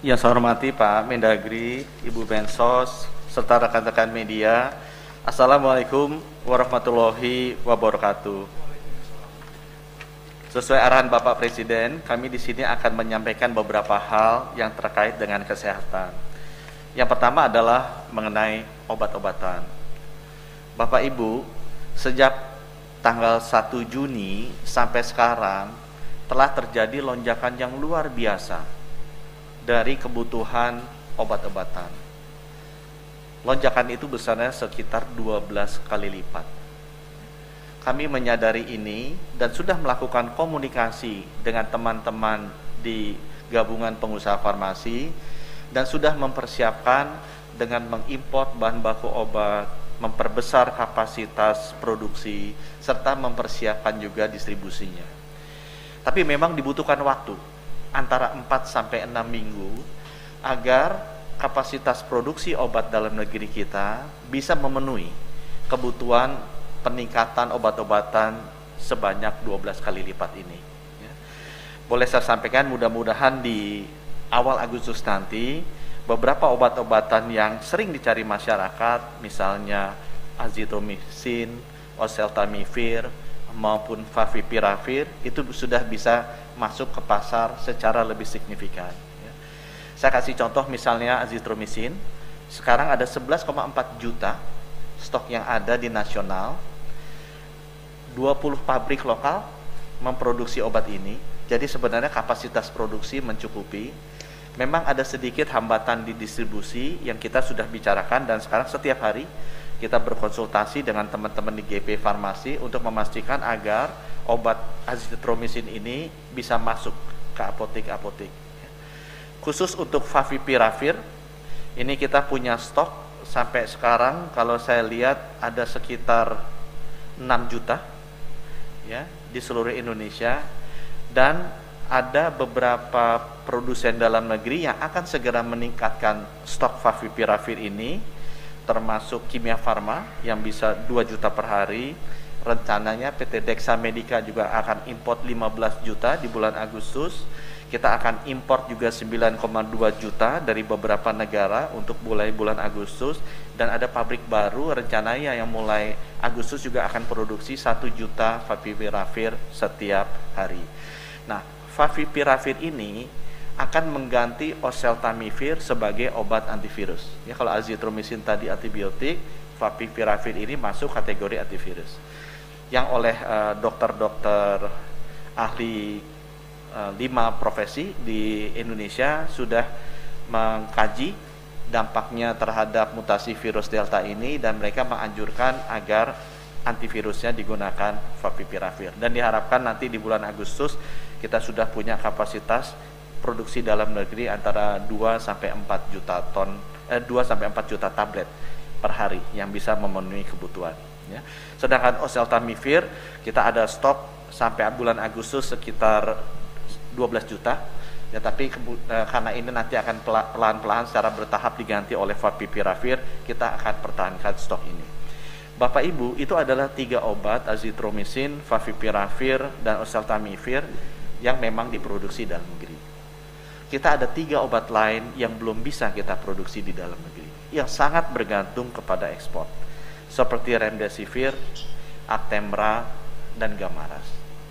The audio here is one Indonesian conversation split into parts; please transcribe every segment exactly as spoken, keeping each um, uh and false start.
Yang saya hormati Pak Mendagri, Ibu Mensos, serta rekan-rekan media. Assalamualaikum warahmatullahi wabarakatuh. Sesuai arahan Bapak Presiden, kami di sini akan menyampaikan beberapa hal yang terkait dengan kesehatan. Yang pertama adalah mengenai obat-obatan. Bapak Ibu, sejak tanggal satu Juni sampai sekarang telah terjadi lonjakan yang luar biasa dari kebutuhan obat-obatan. Lonjakan itu besarnya sekitar dua belas kali lipat. Kami menyadari ini dan sudah melakukan komunikasi dengan teman-teman di gabungan pengusaha farmasi dan sudah mempersiapkan dengan mengimpor bahan baku obat, memperbesar kapasitas produksi, serta mempersiapkan juga distribusinya. Tapi memang dibutuhkan waktu antara empat sampai enam minggu agar kapasitas produksi obat dalam negeri kita bisa memenuhi kebutuhan peningkatan obat-obatan sebanyak dua belas kali lipat ini. Ya. Boleh saya sampaikan, mudah-mudahan di awal Agustus nanti beberapa obat-obatan yang sering dicari masyarakat, misalnya azitromycin, oseltamivir, maupun favipiravir, itu sudah bisa masuk ke pasar secara lebih signifikan. Ya. Saya kasih contoh misalnya azitromycin, sekarang ada sebelas koma empat juta stok yang ada di nasional, dua puluh pabrik lokal memproduksi obat ini, jadi sebenarnya kapasitas produksi mencukupi. Memang ada sedikit hambatan di distribusi yang kita sudah bicarakan dan sekarang setiap hari kita berkonsultasi dengan teman-teman di G P Farmasi untuk memastikan agar obat azitromycin ini bisa masuk ke apotek-apotek. Khusus untuk favipiravir, ini kita punya stok sampai sekarang kalau saya lihat ada sekitar enam juta ya di seluruh Indonesia, dan ada beberapa produsen dalam negeri yang akan segera meningkatkan stok favipiravir ini, termasuk Kimia Farma yang bisa dua juta per hari. Rencananya P T Dexa Medica juga akan import lima belas juta di bulan Agustus. Kita akan import juga sembilan koma dua juta dari beberapa negara untuk mulai bulan Agustus, dan ada pabrik baru rencananya yang mulai Agustus juga akan produksi satu juta favipiravir setiap hari. Nah, favipiravir ini akan mengganti oseltamivir sebagai obat antivirus. Ya, kalau azitromycin tadi antibiotik, favipiravir ini masuk kategori antivirus. Yang oleh uh, dokter-dokter ahli uh, lima profesi di Indonesia sudah mengkaji dampaknya terhadap mutasi virus Delta ini, dan mereka menganjurkan agar antivirusnya digunakan favipiravir. Dan diharapkan nanti di bulan Agustus kita sudah punya kapasitas produksi dalam negeri antara dua sampai empat juta ton, eh, dua sampai empat juta tablet per hari yang bisa memenuhi kebutuhan. Ya. Sedangkan oseltamivir kita ada stok sampai bulan Agustus sekitar dua belas juta. Ya, tapi eh, karena ini nanti akan pelan-pelan secara bertahap diganti oleh favipiravir, kita akan pertahankan stok ini. Bapak Ibu, itu adalah tiga obat, azitromycin, favipiravir, dan oseltamivir yang memang diproduksi dalam negeri. Kita ada tiga obat lain yang belum bisa kita produksi di dalam negeri, yang sangat bergantung kepada ekspor, seperti remdesivir, Actemra, dan Gamaras.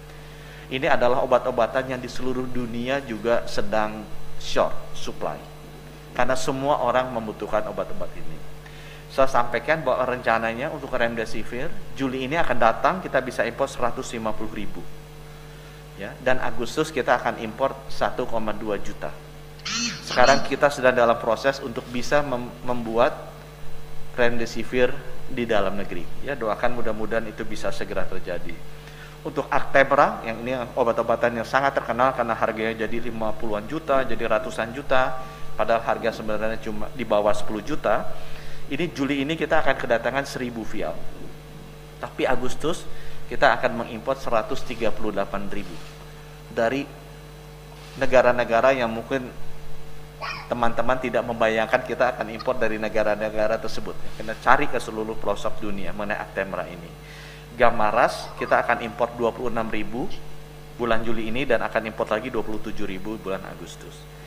Ini adalah obat-obatan yang di seluruh dunia juga sedang short supply, karena semua orang membutuhkan obat-obat ini. Saya sampaikan bahwa rencananya untuk remdesivir, Juli ini akan datang kita bisa impor seratus lima puluh ribu. Ya, dan Agustus kita akan impor satu koma dua juta. Sekarang kita sedang dalam proses untuk bisa mem membuat remdesivir di dalam negeri. Ya, doakan mudah-mudahan itu bisa segera terjadi. Untuk Actemra, yang ini obat-obatan yang sangat terkenal karena harganya jadi lima puluhan juta, jadi ratusan juta, padahal harga sebenarnya cuma di bawah sepuluh juta. Ini Juli ini kita akan kedatangan seribu vial. Tapi Agustus kita akan mengimpor seratus tiga puluh delapan ribu dari negara-negara yang mungkin teman-teman tidak membayangkan kita akan impor dari negara-negara tersebut. Kita cari ke seluruh pelosok dunia mengenai Actemra ini. Gamaras kita akan impor dua puluh enam ribu bulan Juli ini dan akan impor lagi dua puluh tujuh ribu bulan Agustus.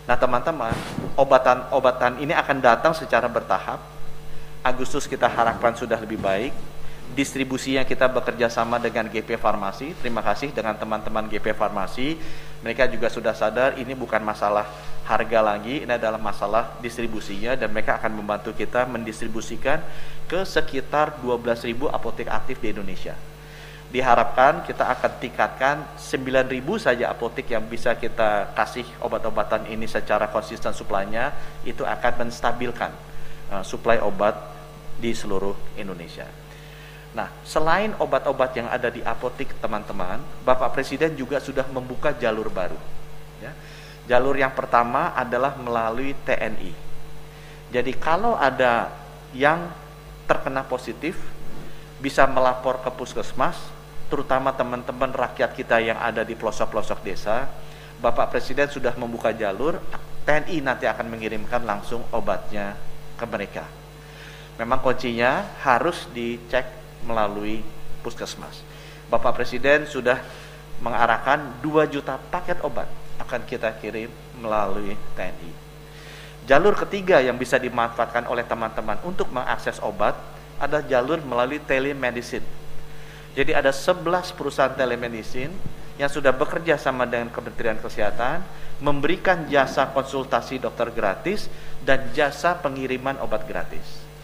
Nah teman-teman, obatan-obatan ini akan datang secara bertahap. Agustus kita harapkan sudah lebih baik. Distribusinya kita bekerja sama dengan G P Farmasi. Terima kasih dengan teman-teman G P Farmasi. Mereka juga sudah sadar ini bukan masalah harga lagi, ini adalah masalah distribusinya, dan mereka akan membantu kita mendistribusikan ke sekitar dua belas ribu apotek aktif di Indonesia. Diharapkan kita akan tingkatkan sembilan ribu saja apotek yang bisa kita kasih obat-obatan ini secara konsisten suplainya, itu akan menstabilkan uh, suplai obat di seluruh Indonesia. Nah, selain obat-obat yang ada di apotek, teman-teman, Bapak Presiden juga sudah membuka jalur baru. Ya. Jalur yang pertama adalah melalui T N I. Jadi kalau ada yang terkena positif, bisa melapor ke puskesmas, terutama teman-teman rakyat kita yang ada di pelosok-pelosok desa. Bapak Presiden sudah membuka jalur, T N I nanti akan mengirimkan langsung obatnya ke mereka. Memang kuncinya harus dicek melalui puskesmas. Bapak Presiden sudah mengarahkan dua juta paket obat akan kita kirim melalui T N I. Jalur ketiga yang bisa dimanfaatkan oleh teman-teman untuk mengakses obat ada jalur melalui telemedicine. Jadi ada sebelas perusahaan telemedicine yang sudah bekerja sama dengan Kementerian Kesehatan, memberikan jasa konsultasi dokter gratis dan jasa pengiriman obat gratis.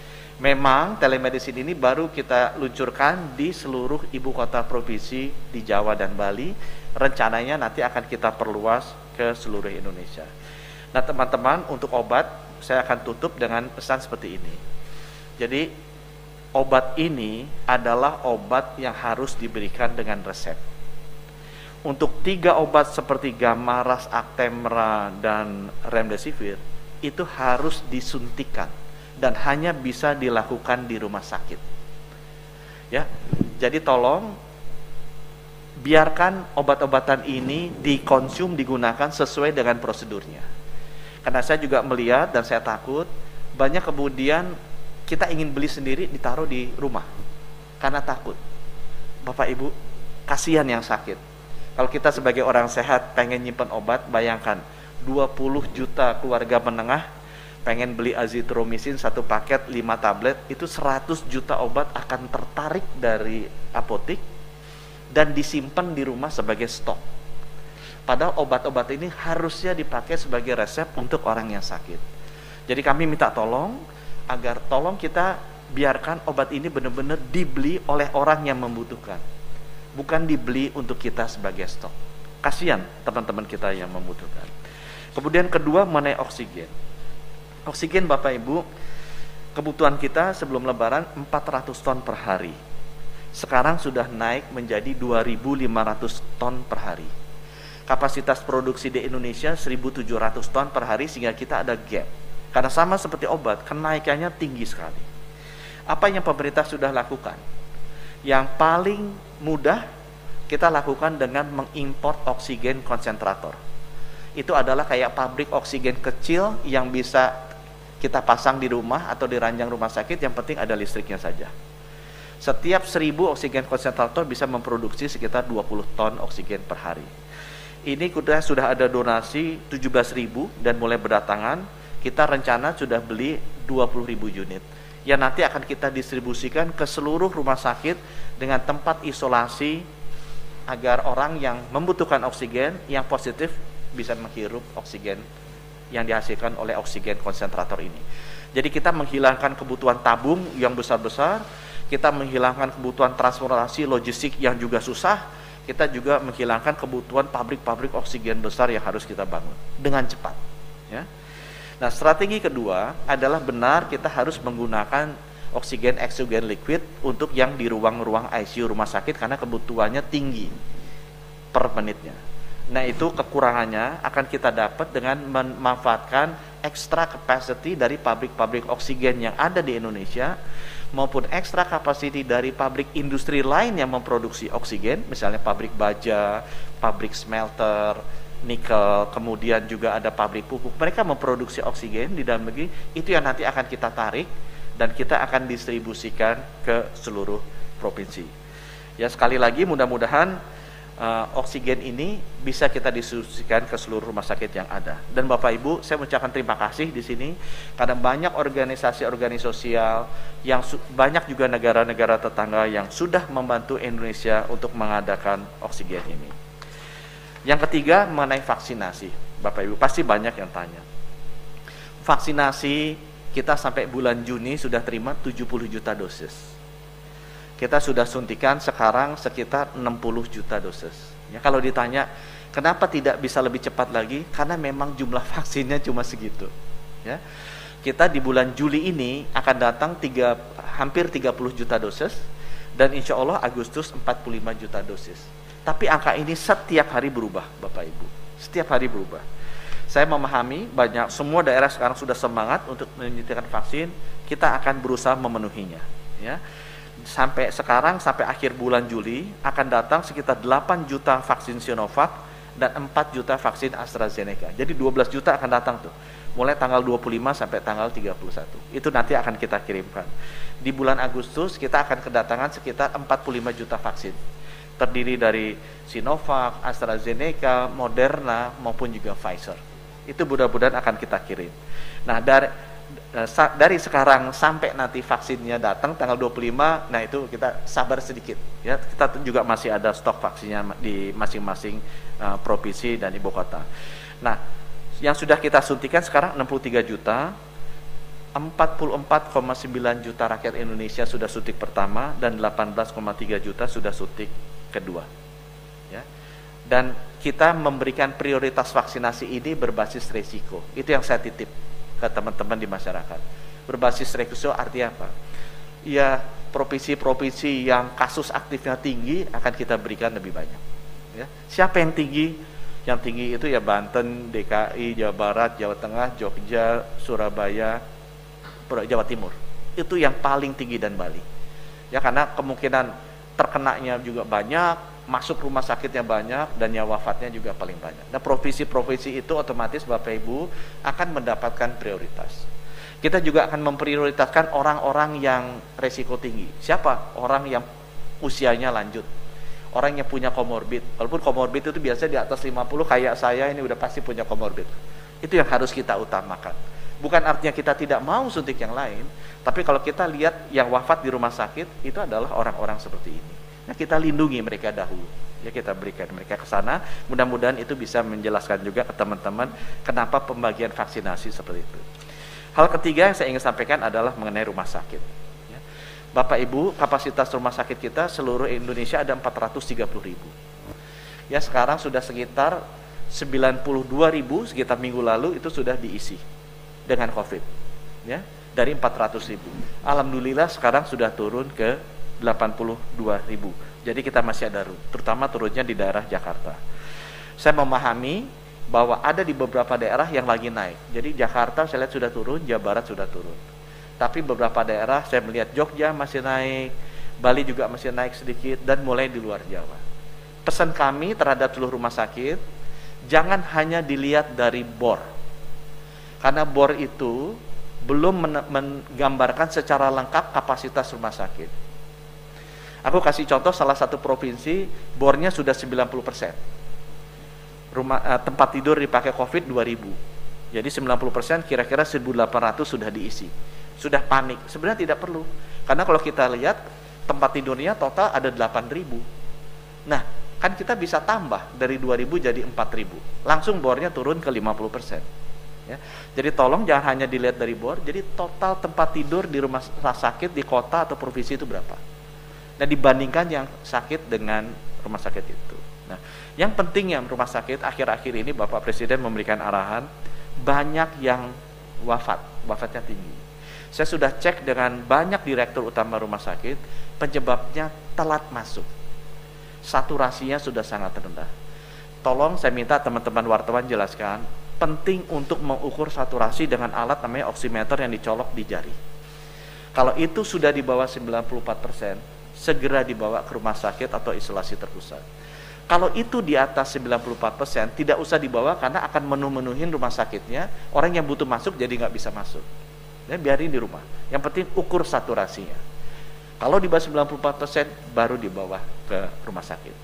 Memang telemedicine ini baru kita luncurkan di seluruh ibu kota provinsi di Jawa dan Bali. Rencananya nanti akan kita perluas ke seluruh Indonesia. Nah teman-teman, untuk obat saya akan tutup dengan pesan seperti ini. Jadi obat ini adalah obat yang harus diberikan dengan resep. Untuk tiga obat seperti Gamaras, Actemra, dan Remdesivir itu harus disuntikan dan hanya bisa dilakukan di rumah sakit. Ya, jadi tolong biarkan obat-obatan ini dikonsum, digunakan sesuai dengan prosedurnya. Karena saya juga melihat dan saya takut banyak kemudian kita ingin beli sendiri ditaruh di rumah karena takut. Bapak Ibu, kasihan yang sakit. Kalau kita sebagai orang sehat pengen nyimpen obat, bayangkan dua puluh juta keluarga menengah pengen beli azitromisin satu paket lima tablet, itu seratus juta obat akan tertarik dari apotek dan disimpan di rumah sebagai stok. Padahal obat-obat ini harusnya dipakai sebagai resep untuk orang yang sakit. Jadi kami minta tolong agar tolong kita biarkan obat ini benar-benar dibeli oleh orang yang membutuhkan, bukan dibeli untuk kita sebagai stok. Kasihan teman-teman kita yang membutuhkan. Kemudian kedua, mengenai oksigen. Oksigen Bapak Ibu, kebutuhan kita sebelum lebaran empat ratus ton per hari. Sekarang sudah naik menjadi dua ribu lima ratus ton per hari. Kapasitas produksi di Indonesia seribu tujuh ratus ton per hari, sehingga kita ada gap. Karena sama seperti obat, kenaikannya tinggi sekali. Apa yang pemerintah sudah lakukan? Yang paling mudah kita lakukan dengan mengimport oksigen konsentrator. Itu adalah kayak pabrik oksigen kecil yang bisa kita pasang di rumah atau di ranjang rumah sakit, yang penting ada listriknya saja. Setiap seribu oksigen konsentrator bisa memproduksi sekitar dua puluh ton oksigen per hari. Ini sudah ada donasi tujuh belas ribu dan mulai berdatangan. Kita rencana sudah beli dua puluh ribu unit yang nanti akan kita distribusikan ke seluruh rumah sakit dengan tempat isolasi agar orang yang membutuhkan oksigen yang positif bisa menghirup oksigen yang dihasilkan oleh oksigen konsentrator ini. Jadi kita menghilangkan kebutuhan tabung yang besar-besar, kita menghilangkan kebutuhan transportasi logistik yang juga susah, kita juga menghilangkan kebutuhan pabrik-pabrik oksigen besar yang harus kita bangun dengan cepat. Ya. Nah, strategi kedua adalah benar kita harus menggunakan oksigen eksogen liquid untuk yang di ruang-ruang I C U rumah sakit karena kebutuhannya tinggi per menitnya. Nah, itu kekurangannya akan kita dapat dengan memanfaatkan extra capacity dari pabrik-pabrik oksigen yang ada di Indonesia maupun extra capacity dari pabrik industri lain yang memproduksi oksigen, misalnya pabrik baja, pabrik smelter, nikel, kemudian juga ada pabrik pupuk. Mereka memproduksi oksigen di dalam negeri, itu yang nanti akan kita tarik dan kita akan distribusikan ke seluruh provinsi. Ya, sekali lagi mudah-mudahan uh, oksigen ini bisa kita distribusikan ke seluruh rumah sakit yang ada. Dan Bapak Ibu, saya mengucapkan terima kasih di sini karena banyak organisasi-organisasi sosial yang banyak juga negara-negara tetangga yang sudah membantu Indonesia untuk mengadakan oksigen ini. Yang ketiga mengenai vaksinasi, Bapak Ibu pasti banyak yang tanya. Vaksinasi kita sampai bulan Juni sudah terima tujuh puluh juta dosis. Kita sudah suntikan sekarang sekitar enam puluh juta dosis. Ya, kalau ditanya kenapa tidak bisa lebih cepat lagi, karena memang jumlah vaksinnya cuma segitu. Ya, kita di bulan Juli ini akan datang tiga, hampir tiga puluh juta dosis, dan insya Allah Agustus empat puluh lima juta dosis. Tapi angka ini setiap hari berubah, Bapak Ibu. Setiap hari berubah. Saya memahami banyak semua daerah sekarang sudah semangat untuk menyuntikkan vaksin, kita akan berusaha memenuhinya. Ya. Sampai sekarang, sampai akhir bulan Juli akan datang sekitar delapan juta vaksin Sinovac dan empat juta vaksin AstraZeneca. Jadi dua belas juta akan datang tuh. Mulai tanggal dua puluh lima sampai tanggal tiga puluh satu. Itu nanti akan kita kirimkan. Di bulan Agustus kita akan kedatangan sekitar empat puluh lima juta vaksin. Terdiri dari Sinovac, AstraZeneca, Moderna maupun juga Pfizer. Itu mudah-mudahan akan kita kirim. Nah, dari dari sekarang sampai nanti vaksinnya datang tanggal dua puluh lima, nah itu kita sabar sedikit ya. Kita juga masih ada stok vaksinnya di masing-masing uh, provinsi dan ibu kota. Nah, yang sudah kita suntikan sekarang enam puluh tiga juta, empat puluh empat koma sembilan juta rakyat Indonesia sudah suntik pertama dan delapan belas koma tiga juta sudah suntik kedua. Ya. Dan kita memberikan prioritas vaksinasi ini berbasis resiko. Itu yang saya titip ke teman-teman di masyarakat. Berbasis resiko artinya apa? Ya, provinsi-provinsi yang kasus aktifnya tinggi akan kita berikan lebih banyak. Ya. Siapa yang tinggi? Yang tinggi itu ya Banten, D K I, Jawa Barat, Jawa Tengah, Jogja, Surabaya, Jawa Timur. Itu yang paling tinggi, dan Bali. Ya, karena kemungkinan terkenanya juga banyak, masuk rumah sakitnya banyak, dan yang wafatnya juga paling banyak. Nah, provinsi-provinsi itu otomatis Bapak Ibu akan mendapatkan prioritas. Kita juga akan memprioritaskan orang-orang yang resiko tinggi. Siapa? Orang yang usianya lanjut, orang yang punya komorbid. Walaupun komorbid itu biasanya di atas lima puluh, kayak saya ini udah pasti punya komorbid. Itu yang harus kita utamakan. Bukan artinya kita tidak mau suntik yang lain, tapi kalau kita lihat yang wafat di rumah sakit itu adalah orang-orang seperti ini. Nah, kita lindungi mereka dahulu. Ya, kita berikan mereka ke sana. Mudah-mudahan itu bisa menjelaskan juga ke teman-teman kenapa pembagian vaksinasi seperti itu. Hal ketiga yang saya ingin sampaikan adalah mengenai rumah sakit. Ya. Bapak Ibu, kapasitas rumah sakit kita seluruh Indonesia ada empat ratus tiga puluh ribu. Ya, sekarang sudah sekitar sembilan puluh dua ribu, sekitar minggu lalu itu sudah diisi dengan COVID. Ya, dari empat ratus ribu. Alhamdulillah sekarang sudah turun ke delapan puluh dua ribu. Jadi kita masih ada, terutama turunnya di daerah Jakarta. Saya memahami bahwa ada di beberapa daerah yang lagi naik. Jadi Jakarta saya lihat sudah turun, Jawa Barat sudah turun. Tapi beberapa daerah saya melihat Jogja masih naik, Bali juga masih naik sedikit, dan mulai di luar Jawa. Pesan kami terhadap seluruh rumah sakit, jangan hanya dilihat dari bor. Karena bor itu belum menggambarkan secara lengkap kapasitas rumah sakit. Aku kasih contoh salah satu provinsi, bornya sudah sembilan puluh persen. Rumah eh, tempat tidur dipakai COVID dua ribu. Jadi sembilan puluh persen kira-kira seribu delapan ratus sudah diisi. Sudah panik. Sebenarnya tidak perlu. Karena kalau kita lihat tempat tidurnya total ada delapan ribu. Nah, kan kita bisa tambah dari dua ribu jadi empat ribu. Langsung bornya turun ke lima puluh persen. Ya. Jadi tolong jangan hanya dilihat dari bor, jadi total tempat tidur di rumah sakit di kota atau provinsi itu berapa. Nah, dibandingkan yang sakit dengan rumah sakit itu. Nah, yang penting yang rumah sakit akhir-akhir ini Bapak Presiden memberikan arahan, banyak yang wafat, wafatnya tinggi. Saya sudah cek dengan banyak direktur utama rumah sakit, penyebabnya telat masuk. Saturasinya sudah sangat rendah. Tolong saya minta teman-teman wartawan jelaskan, penting untuk mengukur saturasi dengan alat namanya oximeter yang dicolok di jari. Kalau itu sudah di bawah sembilan puluh empat persen, segera dibawa ke rumah sakit atau isolasi terpusat. Kalau itu di atas sembilan puluh empat persen, tidak usah dibawa karena akan menu-menuhin rumah sakitnya. Orang yang butuh masuk jadi nggak bisa masuk. Ya, biarin di rumah. Yang penting ukur saturasinya. Kalau di bawah sembilan puluh empat persen, baru dibawa ke rumah sakit.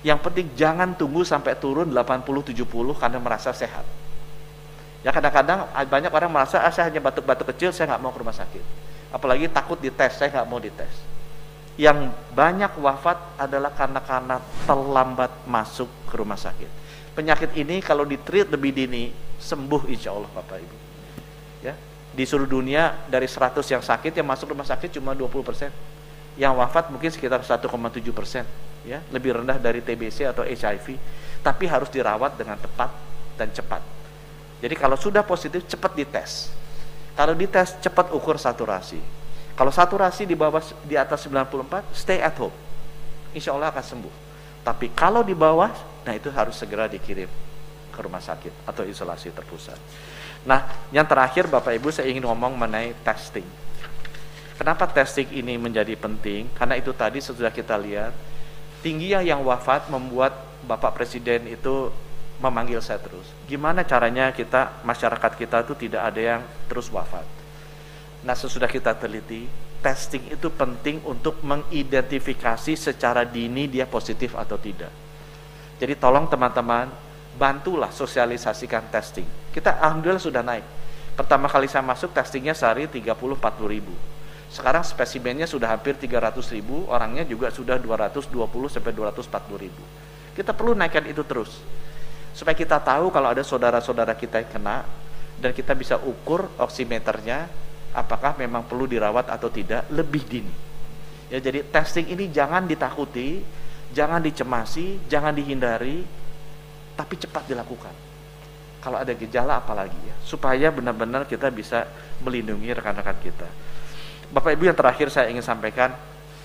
Yang penting jangan tunggu sampai turun delapan puluh tujuh puluh karena merasa sehat. Ya kadang-kadang banyak orang merasa, ah saya hanya batuk-batuk kecil, saya nggak mau ke rumah sakit. Apalagi takut dites, saya nggak mau dites. Yang banyak wafat adalah karena karena terlambat masuk ke rumah sakit. Penyakit ini kalau ditreat lebih dini, sembuh insya Allah Bapak Ibu. Ya, di seluruh dunia dari seratus yang sakit, yang masuk rumah sakit cuma dua puluh persen. Yang wafat mungkin sekitar satu koma tujuh persen, ya, lebih rendah dari T B C atau H I V, tapi harus dirawat dengan tepat dan cepat. Jadi kalau sudah positif cepat dites. Kalau dites cepat ukur saturasi. Kalau saturasi di bawah di atas sembilan puluh empat, stay at home. Insya Allah akan sembuh. Tapi kalau di bawah, nah itu harus segera dikirim ke rumah sakit atau isolasi terpusat. Nah, yang terakhir Bapak Ibu saya ingin ngomong mengenai testing. Kenapa testing ini menjadi penting? Karena itu tadi sudah kita lihat, tingginya yang wafat membuat Bapak Presiden itu memanggil saya terus. Gimana caranya kita, masyarakat kita itu tidak ada yang terus wafat. Nah, sesudah kita teliti, testing itu penting untuk mengidentifikasi secara dini dia positif atau tidak. Jadi tolong teman-teman, bantulah sosialisasikan testing. Kita alhamdulillah sudah naik. Pertama kali saya masuk testingnya sehari tiga puluh sampai empat puluh ribu. Sekarang spesimennya sudah hampir tiga ratus ribu, orangnya juga sudah dua ratus dua puluh sampai dua ratus empat puluh ribu. Kita perlu naikkan itu terus. Supaya kita tahu kalau ada saudara-saudara kita yang kena, dan kita bisa ukur oximeternya, apakah memang perlu dirawat atau tidak lebih dini. Ya, jadi testing ini jangan ditakuti, jangan dicemasi, jangan dihindari, tapi cepat dilakukan. Kalau ada gejala apalagi ya, supaya benar-benar kita bisa melindungi rekan-rekan kita. Bapak Ibu, yang terakhir saya ingin sampaikan,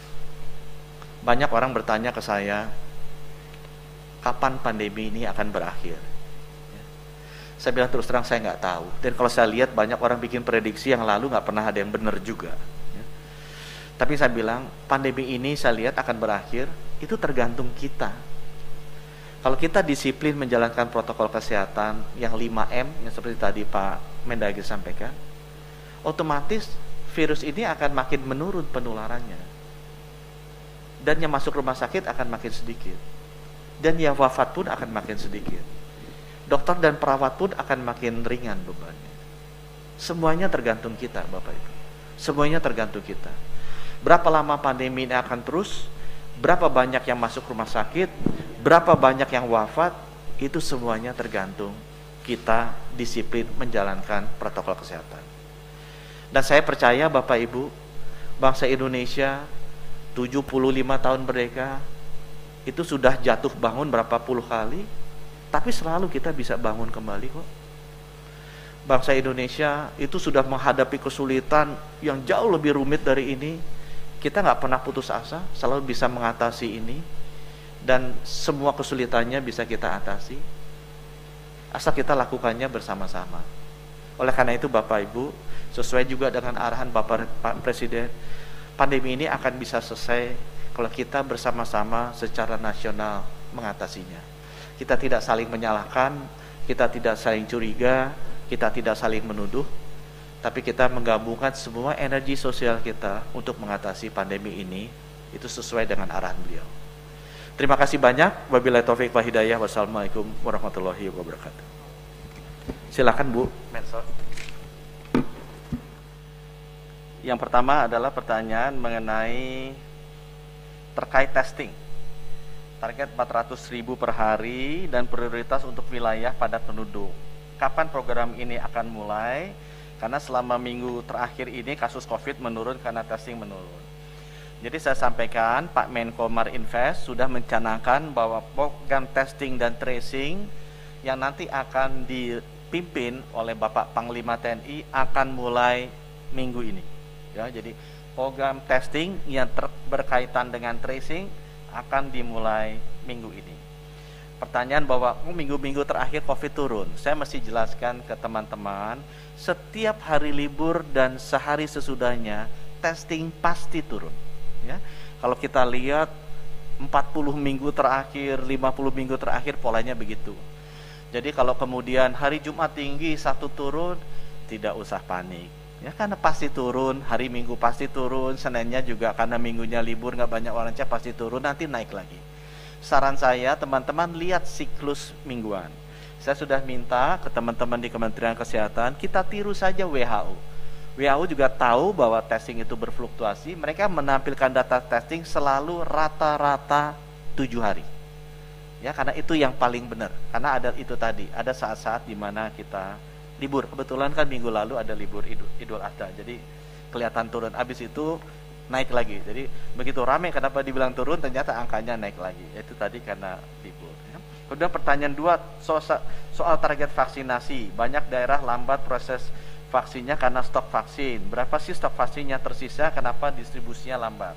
banyak orang bertanya ke saya, kapan pandemi ini akan berakhir? Ya. Saya bilang terus terang saya nggak tahu. Dan kalau saya lihat banyak orang bikin prediksi yang lalu nggak pernah ada yang benar juga. Ya. Tapi saya bilang pandemi ini saya lihat akan berakhir, itu tergantung kita. Kalau kita disiplin menjalankan protokol kesehatan yang lima M, yang seperti tadi Pak Mendagri sampaikan, otomatis virus ini akan makin menurun penularannya. Dan yang masuk rumah sakit akan makin sedikit. Dan yang wafat pun akan makin sedikit. Dokter dan perawat pun akan makin ringan bebannya. Semuanya tergantung kita Bapak Ibu. Semuanya tergantung kita. Berapa lama pandemi ini akan terus, berapa banyak yang masuk rumah sakit, berapa banyak yang wafat, itu semuanya tergantung kita disiplin menjalankan protokol kesehatan. Dan saya percaya Bapak Ibu, bangsa Indonesia tujuh puluh lima tahun merdeka, itu sudah jatuh bangun berapa puluh kali, tapi selalu kita bisa bangun kembali kok. Bangsa Indonesia itu sudah menghadapi kesulitan yang jauh lebih rumit dari ini. Kita nggak pernah putus asa, selalu bisa mengatasi ini, dan semua kesulitannya bisa kita atasi, asal kita lakukannya bersama-sama. Oleh karena itu Bapak Ibu, sesuai juga dengan arahan Bapak Pak Presiden, pandemi ini akan bisa selesai kalau kita bersama-sama secara nasional mengatasinya. Kita tidak saling menyalahkan, kita tidak saling curiga, kita tidak saling menuduh, tapi kita menggabungkan semua energi sosial kita untuk mengatasi pandemi ini, itu sesuai dengan arahan beliau. Terima kasih banyak. Wabillahi taufik wal hidayah. Wassalamualaikum warahmatullahi wabarakatuh. Silakan Bu Mensos. Yang pertama adalah pertanyaan mengenai terkait testing. Target empat ratus ribu per hari dan prioritas untuk wilayah padat penduduk. Kapan program ini akan mulai? Karena selama minggu terakhir ini kasus COVID menurun karena testing menurun. Jadi saya sampaikan Pak Menko Marinvest sudah mencanangkan bahwa program testing dan tracing yang nanti akan dipimpin oleh Bapak Panglima T N I akan mulai minggu ini. Ya, jadi program testing yang berkaitan dengan tracing akan dimulai minggu ini. Pertanyaan bahwa oh, minggu-minggu terakhir COVID turun, saya mesti jelaskan ke teman-teman, setiap hari libur dan sehari sesudahnya testing pasti turun. Ya, kalau kita lihat empat puluh minggu terakhir, lima puluh minggu terakhir polanya begitu. Jadi kalau kemudian hari Jumat tinggi, Sabtu turun, tidak usah panik. Ya, karena pasti turun, hari Minggu pasti turun, Seninnya juga karena minggunya libur nggak banyak orang cek pasti turun, nanti naik lagi. Saran saya teman-teman lihat siklus mingguan. Saya sudah minta ke teman-teman di Kementerian Kesehatan, kita tiru saja W H O. W H O juga tahu bahwa testing itu berfluktuasi, mereka menampilkan data testing selalu rata-rata tujuh hari. Ya, karena itu yang paling benar. Karena ada itu tadi, ada saat-saat di mana kita libur. Kebetulan kan minggu lalu ada libur Idul, Idul Adha. Jadi kelihatan turun. Habis itu naik lagi. Jadi begitu ramai kenapa dibilang turun, ternyata angkanya naik lagi. Itu tadi karena libur. Ya. Kemudian pertanyaan dua soal, soal target vaksinasi. Banyak daerah lambat proses vaksinnya karena stok vaksin. Berapa sih stok vaksinnya tersisa? Kenapa distribusinya lambat?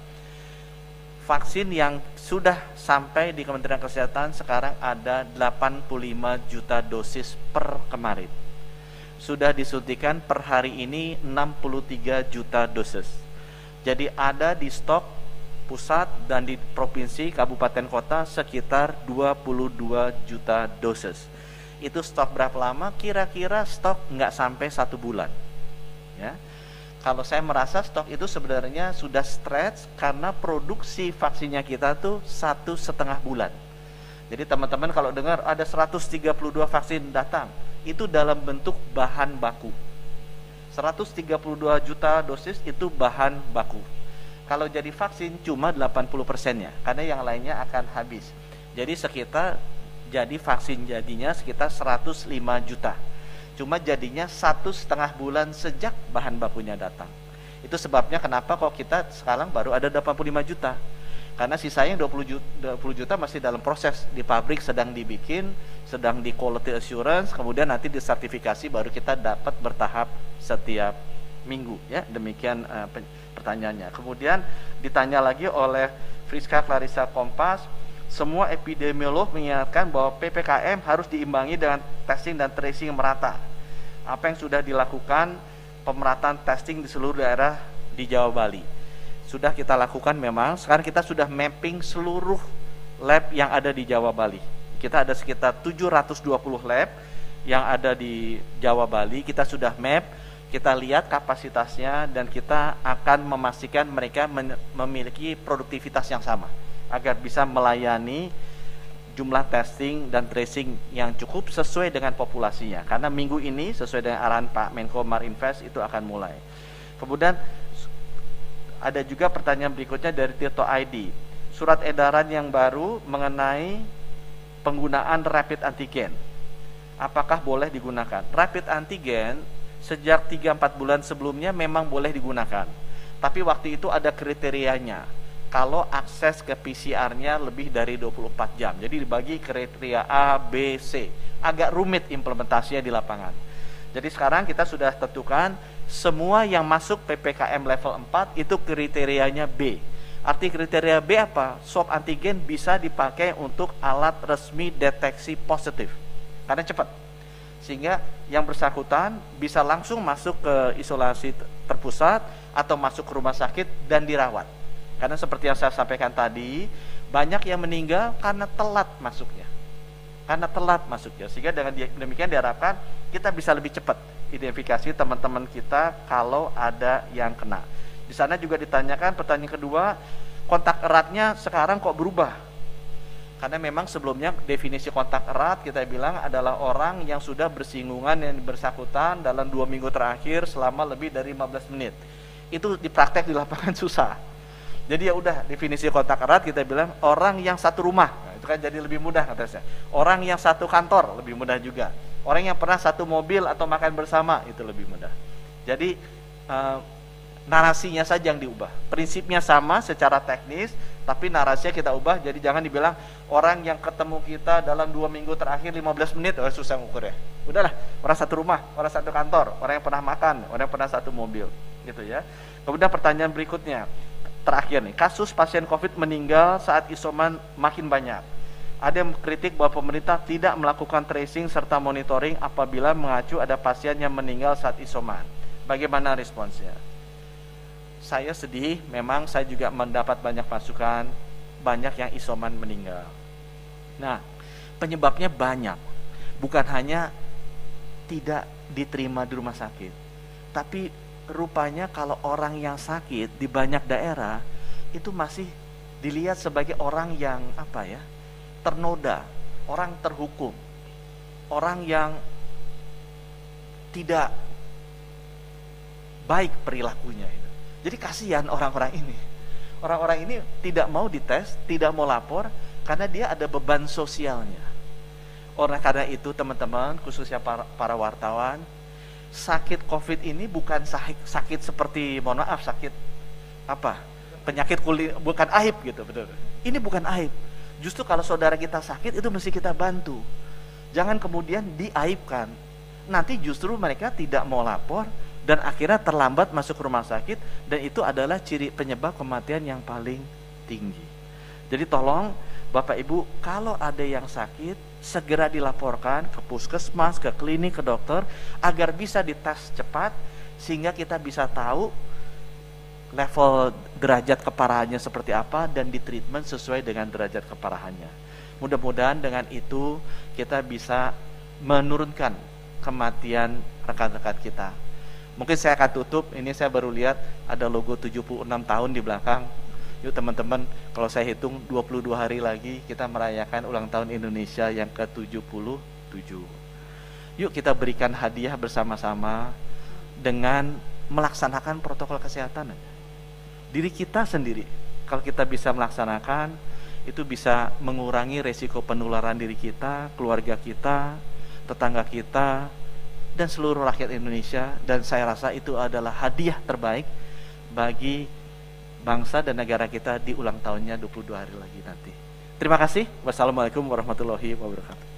Vaksin yang sudah sampai di Kementerian Kesehatan sekarang ada delapan puluh lima juta dosis per kemarin. Sudah disuntikan per hari ini enam puluh tiga juta dosis. Jadi ada di stok pusat dan di provinsi, kabupaten, kota sekitar dua puluh dua juta dosis. Itu stok berapa lama? Kira-kira stok nggak sampai satu bulan. Ya. Kalau saya merasa stok itu sebenarnya sudah stretch karena produksi vaksinnya kita tuh satu setengah bulan. Jadi teman-teman kalau dengar ada seratus tiga puluh dua vaksin datang, itu dalam bentuk bahan baku. seratus tiga puluh dua juta dosis itu bahan baku. Kalau jadi vaksin cuma delapan puluh persennya, karena yang lainnya akan habis. Jadi sekitar jadi vaksin jadinya sekitar seratus lima juta. Cuma jadinya satu setengah bulan sejak bahan bakunya datang. Itu sebabnya kenapa kok kita sekarang baru ada delapan puluh lima juta. Karena sisanya dua puluh juta masih dalam proses di pabrik, sedang dibikin, sedang di quality assurance, kemudian nanti disertifikasi, baru kita dapat bertahap setiap minggu. Ya, demikian uh, pertanyaannya. Kemudian ditanya lagi oleh Friska Clarissa Kompas, semua epidemiolog mengingatkan bahwa P P K M harus diimbangi dengan testing dan tracing merata. Apa yang sudah dilakukan pemerataan testing di seluruh daerah di Jawa Bali? Sudah kita lakukan memang. Sekarang kita sudah mapping seluruh lab yang ada di Jawa Bali. Kita ada sekitar tujuh ratus dua puluh lab yang ada di Jawa Bali. Kita sudah map, kita lihat kapasitasnya, dan kita akan memastikan mereka memiliki produktivitas yang sama agar bisa melayani jumlah testing dan tracing yang cukup sesuai dengan populasinya. Karena minggu ini sesuai dengan arahan Pak Menko Marinvest itu akan mulai. Kemudian ada juga pertanyaan berikutnya dari Tirto I D. Surat edaran yang baru mengenai penggunaan rapid antigen. Apakah boleh digunakan? Rapid antigen sejak tiga sampai empat bulan sebelumnya memang boleh digunakan. Tapi waktu itu ada kriterianya. Kalau akses ke P C R-nya lebih dari dua puluh empat jam. Jadi dibagi kriteria A, B, C. Agak rumit implementasinya di lapangan. Jadi sekarang kita sudah tentukan semua yang masuk P P K M level empat itu kriterianya B. Arti kriteria B apa? Swab antigen bisa dipakai untuk alat resmi deteksi positif. Karena cepat. Sehingga yang bersangkutan bisa langsung masuk ke isolasi terpusat atau masuk ke rumah sakit dan dirawat. Karena seperti yang saya sampaikan tadi, banyak yang meninggal karena telat masuknya. Karena telat masuknya. Sehingga dengan demikian diharapkan kita bisa lebih cepat identifikasi teman-teman kita kalau ada yang kena. Di sana juga ditanyakan pertanyaan kedua, kontak eratnya sekarang kok berubah? Karena memang sebelumnya definisi kontak erat kita bilang adalah orang yang sudah bersinggungan yang bersangkutan dalam dua minggu terakhir selama lebih dari lima belas menit. Itu dipraktek di lapangan susah. Jadi ya udah definisi kontak erat kita bilang orang yang satu rumah. Nah, itu kan jadi lebih mudah katanya. Orang yang satu kantor lebih mudah juga. Orang yang pernah satu mobil atau makan bersama itu lebih mudah. Jadi uh, narasinya saja yang diubah. Prinsipnya sama secara teknis, tapi narasinya kita ubah. Jadi jangan dibilang orang yang ketemu kita dalam dua minggu terakhir lima belas menit, oh susah ngukurnya. Udahlah, orang satu rumah, orang satu kantor, orang yang pernah makan, orang yang pernah satu mobil, gitu ya. Kemudian pertanyaan berikutnya, terakhir nih, kasus pasien COVID meninggal saat isoman makin banyak. Ada yang kritik bahwa pemerintah tidak melakukan tracing serta monitoring apabila mengacu ada pasien yang meninggal saat isoman. Bagaimana responsnya? Saya sedih, memang saya juga mendapat banyak masukan, banyak yang isoman meninggal. Nah, penyebabnya banyak. Bukan hanya tidak diterima di rumah sakit, tapi rupanya kalau orang yang sakit di banyak daerah itu masih dilihat sebagai orang yang apa ya, ternoda, orang terhukum, orang yang tidak baik perilakunya. Jadi kasihan orang-orang ini. Orang-orang ini tidak mau dites, tidak mau lapor, karena dia ada beban sosialnya. Oleh karena itu teman-teman, khususnya para, para wartawan, sakit COVID ini bukan sakit, sakit seperti, mohon maaf, sakit apa? Penyakit kulit, bukan aib gitu, betul. Ini bukan aib. Justru kalau saudara kita sakit, itu mesti kita bantu. Jangan kemudian diaibkan. Nanti justru mereka tidak mau lapor, dan akhirnya terlambat masuk rumah sakit, dan itu adalah ciri penyebab kematian yang paling tinggi. Jadi tolong Bapak Ibu, kalau ada yang sakit, segera dilaporkan ke puskesmas, ke klinik, ke dokter, agar bisa dites cepat, sehingga kita bisa tahu level derajat keparahannya seperti apa, dan ditreatment sesuai dengan derajat keparahannya. Mudah-mudahan dengan itu kita bisa menurunkan kematian rekan-rekan kita. Mungkin saya akan tutup, ini saya baru lihat ada logo tujuh puluh enam tahun di belakang. Yuk teman-teman, kalau saya hitung dua puluh dua hari lagi kita merayakan ulang tahun Indonesia yang ke tujuh puluh tujuh. Yuk kita berikan hadiah bersama-sama dengan melaksanakan protokol kesehatan. Diri kita sendiri, kalau kita bisa melaksanakan, itu bisa mengurangi resiko penularan diri kita, keluarga kita, tetangga kita, dan seluruh rakyat Indonesia. Dan saya rasa itu adalah hadiah terbaik bagi bangsa dan negara kita di ulang tahunnya dua puluh dua hari lagi nanti. Terima kasih. Wassalamualaikum warahmatullahi wabarakatuh.